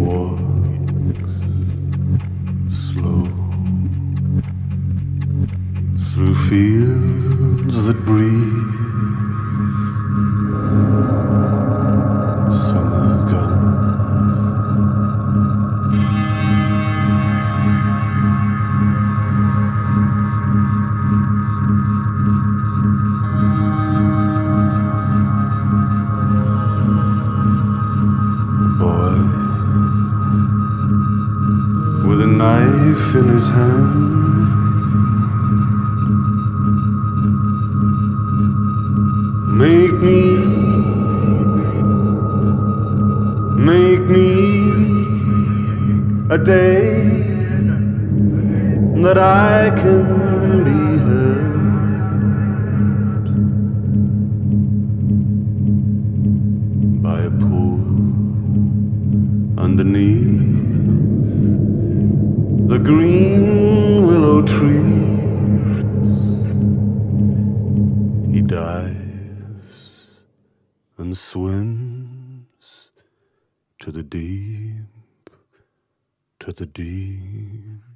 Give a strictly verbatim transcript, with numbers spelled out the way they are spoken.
walks slow through fields that breathe summer gone. With a knife in his hand, make me, make me a day that I can be held by a pool underneath the green willow trees. He dives and swims to the deep, to the deep.